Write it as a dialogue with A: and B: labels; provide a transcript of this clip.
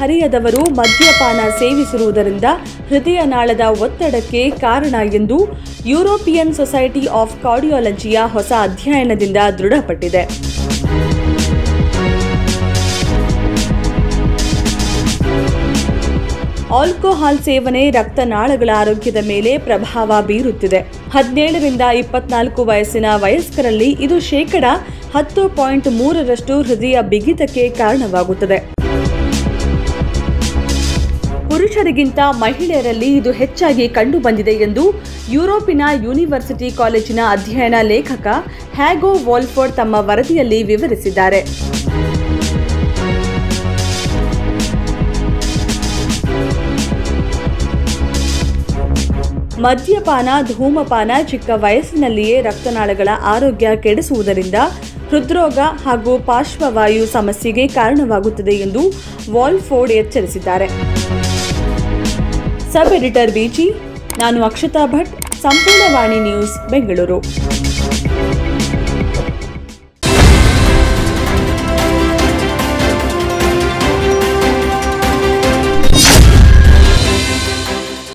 A: ಹದಿಹರೆಯದವರು ಮದ್ಯಪಾನ ಸೇವಿಸಿರುವುದರಿಂದ ಹೃದಯನಾಳದ ಒತ್ತಡಕ್ಕೆ ಕಾರಣ ಎಂದು ಯುರೋಪಿಯನ್ ಸೊಸೈಟಿ ಆಫ್ ಕಾರ್ಡಿಯಾಲಜಿಯ ಹೊಸ ಅಧ್ಯಯನದಿಂದ ದೃಢಪಟ್ಟಿದೆ. ಆಲ್ಕೋಹಾಲ್ ಸೇವನೆ ರಕ್ತನಾಳಗಳ ಆರೋಗ್ಯದ ಮೇಲೆ ಪ್ರಭಾವ ಬೀರುತ್ತಿದೆ. 17 ರಿಂದ 24 ವಯಸ್ಸಿನ ವಯಸ್ಕರಲ್ಲಿ ಇದು ಶೇಕಡ 10.3 ಹೃದಯ ಬಿಗಿತಕ್ಕೆ ಕಾರಣವಾಗುತ್ತದೆ. ಪುರುಷರಿಗಿಂತ ಮಹಿಳೆಯರಲ್ಲಿ ಇದು ಹೆಚ್ಚಾಗಿ ಕಂಡುಬಂದಿದೆ ಎಂದು ಯುರೋಪಿನ ಯೂನಿವರ್ಸಿಟಿ ಕಾಲೇಜಿನ ಅಧ್ಯಯನ ಲೇಖಕ ಹ್ಯಾಗೋ ವಾಲ್ಫೋರ್ಡ್ ತಮ್ಮ ವರದಿಯಲ್ಲಿ ವಿವರಿಸಿದ್ದಾರೆ. ಮದ್ಯಪಾನ, ಧೂಮಪಾನ ಚಿಕ್ಕ ವಯಸ್ಸಿನಲ್ಲಿಯೇ ರಕ್ತನಾಳಗಳ ಆರೋಗ್ಯ ಕೆಡಿಸುವುದರಿಂದ ಹೃದ್ರೋಗ ಹಾಗೂ ಪಾರ್ಶ್ವವಾಯು ಸಮಸ್ಯೆಗೆ ಕಾರಣವಾಗುತ್ತದೆ ಎಂದು ವಾಲ್ಫೋರ್ಡ್ ಎಚ್ಚರಿಸಿದ್ದಾರೆ. ಸಬ್ ಎಡಿಟರ್ ಬಿಜಿ, ನಾನು ಅಕ್ಷತಾ ಭಟ್, ಸಂಪೂರ್ಣ ವಾಣಿ ನ್ಯೂಸ್, ಬೆಂಗಳೂರು.